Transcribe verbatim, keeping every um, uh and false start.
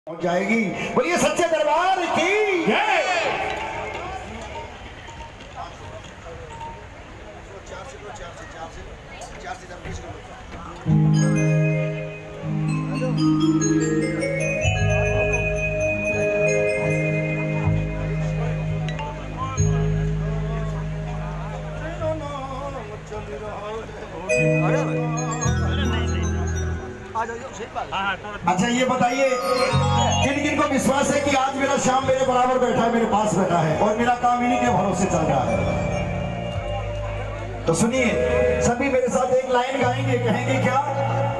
पहुंच जाएगी। बोलिए सच्चे दरबार की जय। अच्छा ये बताइए किन किन को विश्वास है कि आज मेरा शाम मेरे बराबर बैठा है, मेरे पास बैठा है और मेरा काम इन्हीं के भरोसे चल रहा है। तो सुनिए, सभी मेरे साथ एक लाइन गाएंगे, कहेंगे क्या?